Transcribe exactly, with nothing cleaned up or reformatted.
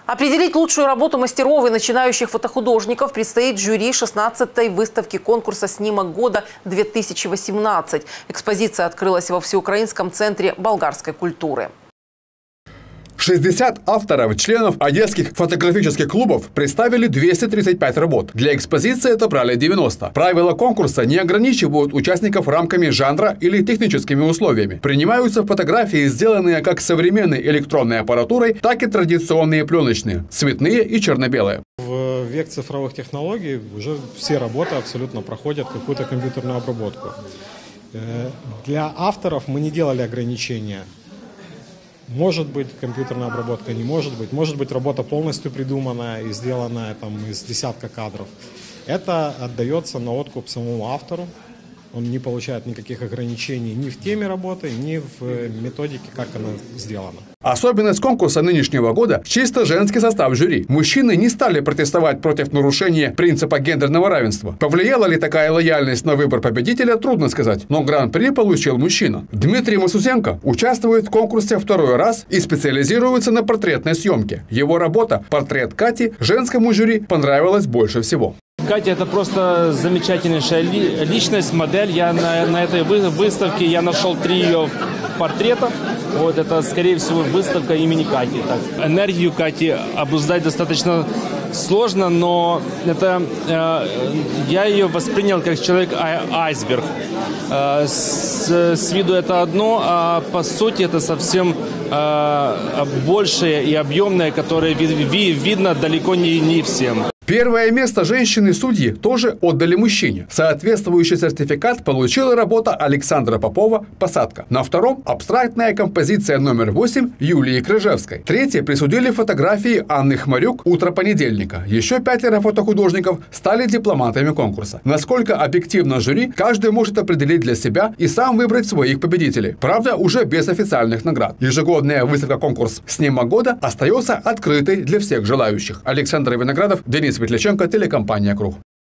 Определить лучшую работу мастеров и начинающих фотохудожников предстоит жюри шестнадцатой выставки конкурса «Снимок года-две тысячи восемнадцать». Экспозиция открылась во Всеукраинском центре болгарской культуры. шестьдесят авторов, членов одесских фотографических клубов представили двести тридцать пять работ. Для экспозиции отобрали девяносто. Правила конкурса не ограничивают участников рамками жанра или техническими условиями. Принимаются фотографии, сделанные как современной электронной аппаратурой, так и традиционные пленочные, цветные и черно-белые. В век цифровых технологий уже все работы абсолютно проходят какую-то компьютерную обработку. Для авторов мы не делали ограничения. Может быть компьютерная обработка, не может быть. Может быть работа полностью придуманная и сделанная там, из десятка кадров. Это отдается на откуп самому автору. Он не получает никаких ограничений ни в теме работы, ни в методике, как она сделана. Особенность конкурса нынешнего года – чисто женский состав жюри. Мужчины не стали протестовать против нарушения принципа гендерного равенства. Повлияла ли такая лояльность на выбор победителя, трудно сказать. Но гран-при получил мужчина. Дмитрий Масусенко участвует в конкурсе второй раз и специализируется на портретной съемке. Его работа «Портрет Кати» женскому жюри понравилась больше всего. Катя – это просто замечательнейшая личность, модель. Я на, на этой выставке я нашел три ее портрета. Вот это, скорее всего, выставка имени Кати. Так. Энергию Кати обуздать достаточно сложно, но это э, я ее воспринял как человек-айсберг. Э, с, с виду это одно, а по сути это совсем э, большее и объемное, которое ви, ви, видно далеко не, не всем. Первое место женщины-судьи тоже отдали мужчине. Соответствующий сертификат получила работа Александра Попова «Посадка». На втором – абстрактная композиция номер восемь Юлии Крыжевской. Третье присудили фотографии Анны Хмарюк «Утро понедельника». Еще пятеро фотохудожников стали дипломатами конкурса. Насколько объективно жюри, каждый может определить для себя и сам выбрать своих победителей. Правда, уже без официальных наград. Ежегодная выставка-конкурс «Снимок года» остается открытой для всех желающих. Александр Виноградов, Денис Светляченко, телекомпания «Круг».